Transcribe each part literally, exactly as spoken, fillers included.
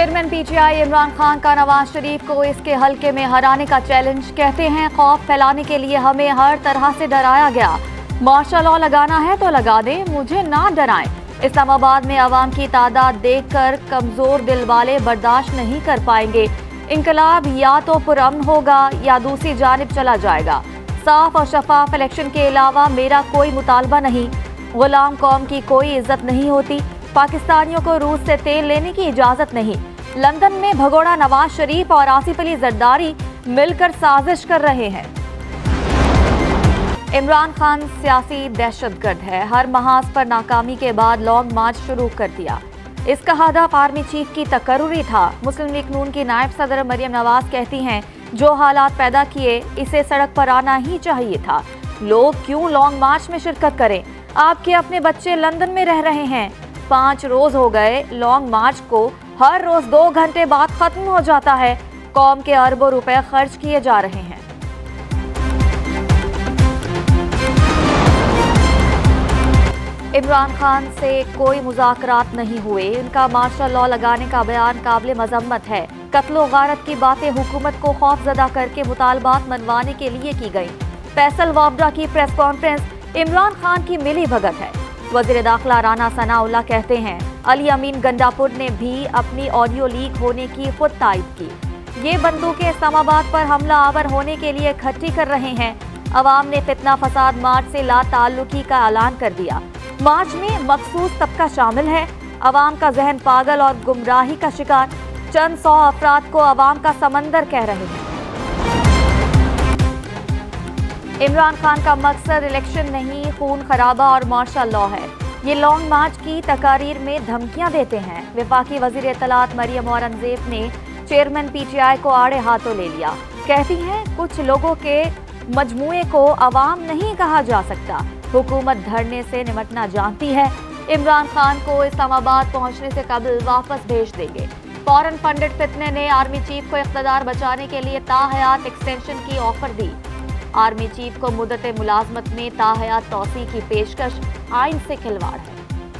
Chairman PTI Imran Khan का नवाज शरीफ को इसके हलके में हराने का चैलेंज। कहते हैं खौफ फैलाने के लिए हमें हर तरह से डराया गया। मार्शल लॉ लगाना है तो लगा दें, मुझे ना डराएं। इस्लामाबाद में आवाम की तादाद देखकर कमजोर दिल वाले बर्दाश्त नहीं कर पाएंगे। इनकलाब या तो पुरअमन होगा या दूसरी जानिब चला जाएगा। साफ और शफाफ इलेक्शन के अलावा मेरा कोई मुतालबा नहीं। गुलाम कौम की कोई इज्जत नहीं होती। पाकिस्तानियों को रूस से तेल लेने की इजाजत नहीं। लंदन में भगोड़ा नवाज शरीफ और आसिफ अली जरदारी मिलकर साजिश कर रहे हैं। इमरान खान सियासी दहशतगर्द है। हर महाज पर नाकामी के बाद लॉन्ग मार्च शुरू कर दिया। इसका हदफ आर्मी चीफ की तकर्रुरी था। मुस्लिम लीग नून की नायब सदर मरियम नवाज कहती हैं, जो हालात पैदा किए इसे सड़क पर आना ही चाहिए था। लोग क्यों लॉन्ग मार्च में शिरकत करें? आपके अपने बच्चे लंदन में रह रहे हैं। पाँच रोज हो गए लॉन्ग मार्च को। हर रोज दो घंटे बाद खत्म हो जाता है। कौम के अरबों रुपए खर्च किए जा रहे हैं। इमरान खान से कोई मुज़ाकरात नहीं हुए। इनका मार्शल लॉ लगाने का बयान काबिल मजम्मत है। कत्लो गारत की बातें हुकूमत को खौफजदा करके मुतालबात मनवाने के लिए की गई। फैसल वाबडा की प्रेस कॉन्फ्रेंस इमरान खान की मिली भगत है। वज़ीर दाखिला राना सनाउल्लाह कहते हैं, अली अमीन गंडापुर ने भी अपनी ऑडियो लीक होने की खुद तायद की। ये बंदूकें इस्लामाबाद पर हमला आवर होने के लिए इकट्ठी कर रहे हैं। अवाम ने फितना फसाद मार्च से ला ताल्लुकी का ऐलान कर दिया। मार्च में मखसूस तबका शामिल है। अवाम का जहन पागल और गुमराही का शिकार। चंद सौ अफराद को अवाम का समंदर कह रहे हैं। इमरान खान का मकसद इलेक्शन नहीं, खून खराबा और मार्शल लॉ है। ये लॉन्ग मार्च की तकारीर में धमकियां देते हैं। वफाकी वजीर इत्तलात मरियम औरंगजेब ने चेयरमैन पीटीआई को आड़े हाथों ले लिया। कहती हैं, कुछ लोगों के मजमूए को अवाम नहीं कहा जा सकता। हुकूमत धरने से निमटना जानती है। इमरान खान को इस्लामाबाद पहुंचने से कबल वापस भेज देंगे। फॉरेन फंडेड फितने ने आर्मी चीफ को इख्तिदार बचाने के लिए ताहयात एक्सटेंशन की ऑफर दी। आर्मी चीफ को मुद्दत मुलाजमत में ताहयात तौसी की पेशकश आइन से खिलवाड़ है।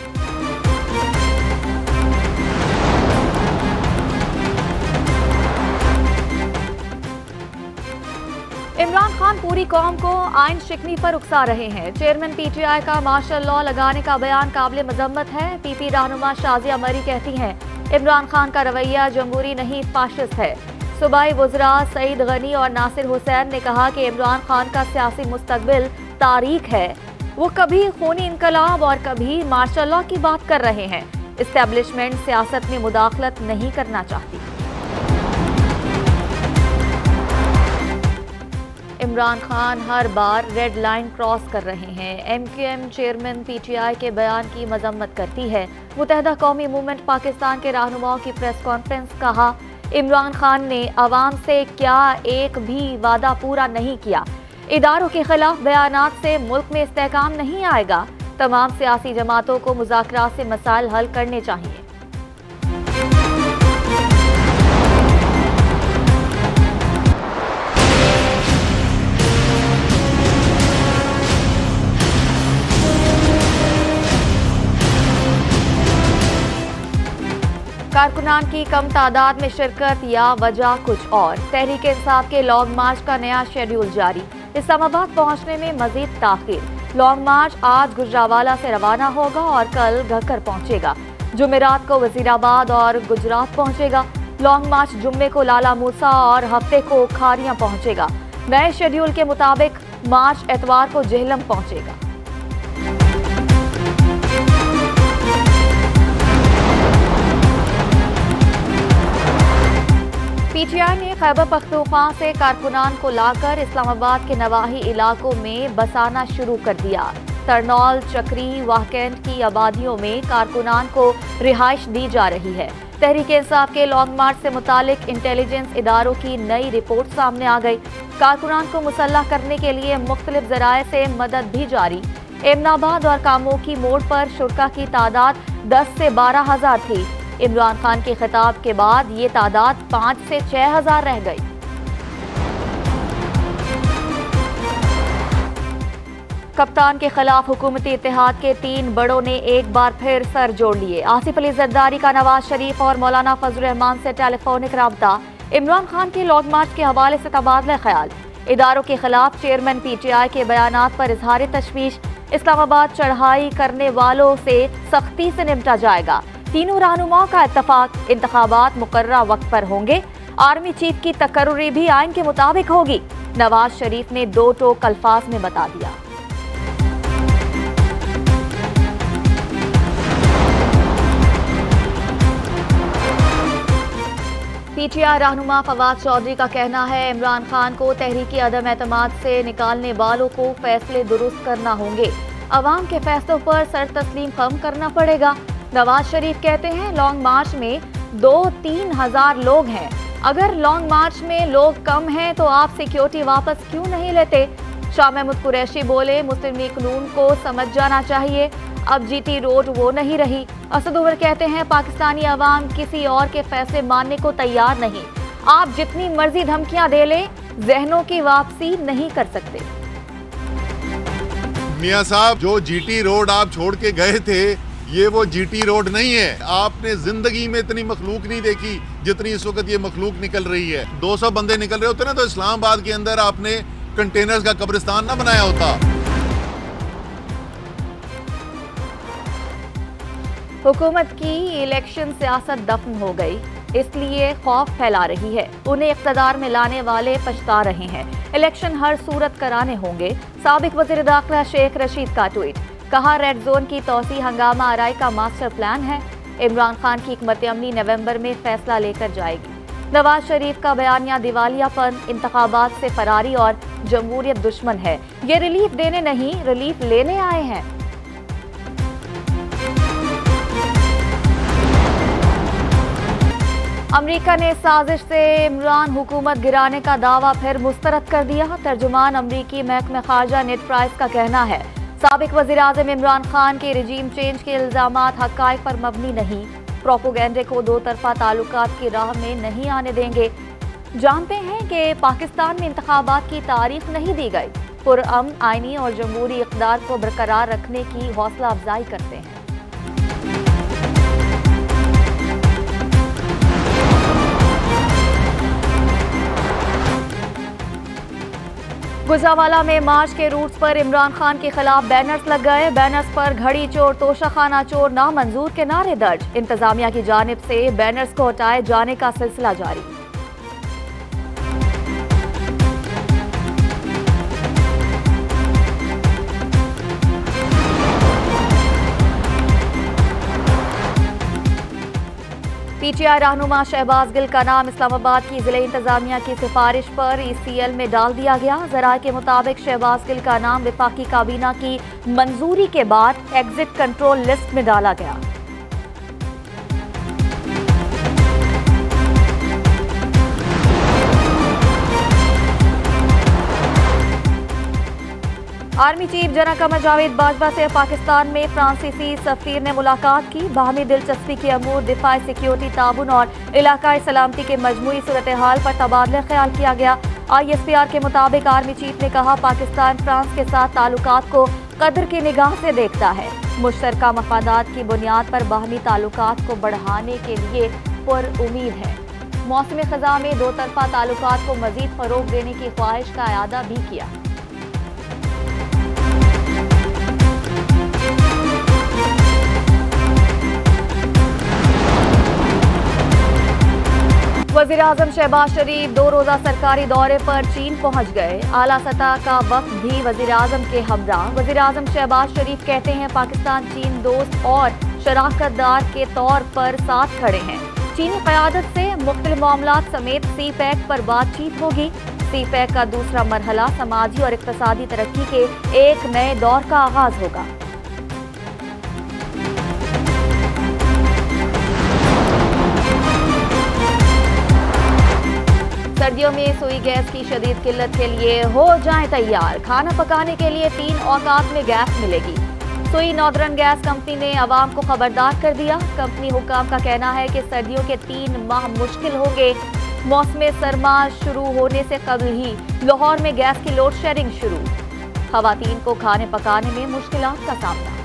इमरान खान पूरी कौम को आइन शिकनी पर उकसा रहे हैं। चेयरमैन पीटीआई का मार्शल लॉ लगाने का बयान काबिल मजम्मत है। पीपी रहनुमा शाजिया मरी कहती हैं, इमरान खान का रवैया जमहूरी नहीं फाशिस्ट है। सूबाई वज़रा सईद गनी और नासिर हुसैन ने कहा कि इमरान खान का सियासी मुस्तकबिल तारीख है। वो कभी खूनी इनकलाब और कभी मार्शल लॉ की बात कर रहे हैं। इस्टेब्लिशमेंट सियासत में मुदाखलत नहीं करना चाहती। इमरान खान हर बार रेड लाइन क्रॉस कर रहे हैं। M Q M chairman PTI के बयान की मजम्मत करती है। मुत्तहिदा कौमी मूवमेंट पाकिस्तान के रहनुमाओं की प्रेस कॉन्फ्रेंस। कहा, इमरान खान ने अवाम से क्या एक भी वादा पूरा नहीं किया। इदारों के खिलाफ बयानात से मुल्क में इस्तेहकाम नहीं आएगा। तमाम सियासी जमातों को मुज़ाकरात से मसाइल हल करने चाहिए। कारकुनान की कम तादाद में शिरकत या वजह कुछ और। तहरीक इंसाफ के लॉन्ग मार्च का नया शेड्यूल जारी। इस्लामाबाद पहुंचने में मजीद ताखीर। लॉन्ग मार्च आज गुजरावाला से रवाना होगा और कल घक्कर पहुंचेगा। जुमेरात को वजीराबाद और गुजरात पहुंचेगा। लॉन्ग मार्च जुम्मे को लाला मूसा और हफ्ते को खारियां पहुंचेगा। नए शेड्यूल के मुताबिक मार्च एतवार को जेहलम पहुंचेगा। पीटीआई ने खैबर पख्तूनख्वा से कारकुनान को लाकर इस्लामाबाद के नवाही इलाकों में बसाना शुरू कर दिया। तरनौल, चक्री, वाहकैंट की आबादियों में कारकुनान को रिहाइश दी जा रही है। तहरीक इंसाफ के लॉन्ग मार्च से मुतालिक इंटेलिजेंस इदारों की नई रिपोर्ट सामने आ गई। कारकुनान को मुसल्लह करने के लिए मुख्तलिफ जराए से मदद भी जारी। एमनाबाद और कामोकी मोड़ पर शुरका की तादाद दस से बारह हजार थी। इमरान खान के खिताब के बाद ये तादाद पाँच से छह हजार रह गई। कप्तान के खिलाफ हुकूमती इत्तेहाद के तीन बड़ों ने एक बार फिर सर जोड़ लिए। आसिफ अली जरदारी का नवाज शरीफ और मौलाना फजल रहमान से टेलीफोनिक राब्ता। इमरान खान के लॉन्ग मार्च के हवाले से तबादला ख्याल। इदारों के खिलाफ चेयरमैन पी टी आई के बयानात पर इजहार तशवीश। इस्लामाबाद चढ़ाई करने वालों से सख्ती से निपटा जाएगा। तीनों रहनुमाओं का इत्तफाक, इंतखाबात मुकर्ररा वक्त पर होंगे। आर्मी चीफ की तकर्री भी आइन के मुताबिक होगी। नवाज शरीफ ने दो टोक अल्फाज में बता दिया। पीटीआई रहनुमा फवाद चौधरी का कहना है, इमरान खान को तहरीकी अदम एतमाद से निकालने वालों को फैसले दुरुस्त करना होंगे। अवाम के फैसलों पर सर तस्लीम कम करना पड़ेगा। नवाज शरीफ कहते हैं, लॉन्ग मार्च में दो तीन हजार लोग हैं। अगर लॉन्ग मार्च में लोग कम हैं तो आप सिक्योरिटी वापस क्यों नहीं लेते? शाह महमूद कुरैशी बोले, मुस्लिम लीग कानून को समझ जाना चाहिए। अब जीटी रोड वो नहीं रही। असद उमर कहते हैं, पाकिस्तानी अवाम किसी और के फैसले मानने को तैयार नहीं। आप जितनी मर्जी धमकियां दे लें, जहनों की वापसी नहीं कर सकते। मियां साहब, जो जीटी रोड आप छोड़ के गए थे, ये वो जीटी रोड नहीं है। आपने जिंदगी में इतनी मखलूक नहीं देखी जितनी इस वक्त ये मखलूक निकल रही है। दो सौ बंदे निकल रहे होते ना तो इस्लामाबाद के अंदर आपने कंटेनर्स का कब्रिस्तान ना बनाया होता। हुकूमत की इलेक्शन सियासत दफन हो गई, इसलिए खौफ फैला रही है। उन्हें इख्तदार में लाने वाले पछता रहे हैं। इलेक्शन हर सूरत कराने होंगे। साबिक वज़ीर दाखिला शेख रशीद का ट्वीट, कहा रेड जोन की तोसी हंगामा आराई का मास्टर प्लान है। इमरान खान की हिकमत अमली नवंबर में फैसला लेकर जाएगी। नवाज शरीफ का बयानिया दिवालियापन, इंतखाबात से फरारी और जमहूरियत दुश्मन है। ये रिलीफ देने नहीं, रिलीफ लेने आए हैं। अमेरिका ने साजिश से इमरान हुकूमत गिराने का दावा फिर मुस्तरद कर दिया। तर्जुमान अमरीकी महकमा खारजा नेड प्राइस का कहना है, साबिक वज़ीर आज़म इमरान खान के रिजीम चेंज के इल्जामात हक़ाइक़ पर मबनी नहीं। प्रोपोगेंडे को दो तरफा ताल्लुकात की राह में नहीं आने देंगे। जानते हैं कि पाकिस्तान में इंतखाबात की तारीख नहीं दी गई। पुरअमन, आइनी और जमहूरी इक़्तिदार को बरकरार रखने की हौसला अफजाई करते हैं। गुजरावाला में मार्च के रूट्स पर इमरान खान के खिलाफ बैनर्स लग गए। बैनर्स पर घड़ी चोर, तोशाखाना चोर, नामंजूर के नारे दर्ज। इंतजामिया की जानिब से बैनर्स को हटाए जाने का सिलसिला जारी। पीटीआई रहनुमा शहबाज गिल का नाम इस्लामाबाद की जिले इंतजामिया की सिफारिश पर ई सी एल में डाल दिया गया। ज़राए के मुताबिक शहबाज गिल का नाम विफाकी काबीना की मंजूरी के बाद एग्जिट कंट्रोल लिस्ट में डाला गया। Army chief general Qamar Javed Bajwa से पाकिस्तान में फ्रांसीसी सफीर ने मुलाकात की। बाहमी दिलचस्पी के अमूर, दिफाई, सिक्योरिटी ताउन और इलाकाई सलामती के मजमूई सूरत हाल पर तबादला ख्याल किया गया। आई एस पी आर के मुताबिक आर्मी चीफ ने कहा, पाकिस्तान फ्रांस के साथ ताल्लुकात को कदर की निगाह से देखता है। मुश्तरका मफादात की बुनियाद पर बाहमी ताल्लुकात को बढ़ाने के लिए पुरउम्मीद है। मौसम ख़ज़ा में दो तरफा ताल्लुकात को मजीद फ़रोग देने की ख्वाहिश का अयादा भी किया। वज़ीर आज़म शहबाज शरीफ दो रोज़ा सरकारी दौरे पर चीन पहुंच गए। आला सतह का वक्त भी वज़ीर आज़म के हमरा। वज़ीर आज़म शहबाज शरीफ कहते हैं, पाकिस्तान चीन दोस्त और शराकतदार के तौर पर साथ खड़े हैं। चीनी क़यादत से मुख्तलिफ मामलात समेत सी पैक पर बातचीत होगी। सी पैक का दूसरा मरहला समाजी और इक़्तिसादी तरक्की के एक नए दौर का आगाज होगा। सर्दियों में सुई गैस की शदीद किल्लत के लिए हो जाएं तैयार। खाना पकाने के लिए तीन औकात में गैस मिलेगी। सुई नॉर्दर्न गैस कंपनी ने आवाम को खबरदार कर दिया। कंपनी हुकाम का कहना है कि सर्दियों के तीन माह मुश्किल होंगे। मौसम सरमा शुरू होने से कबल ही लाहौर में गैस की लोड शेडिंग शुरू। खवातीन को खाने पकाने में मुश्किलात का सामना।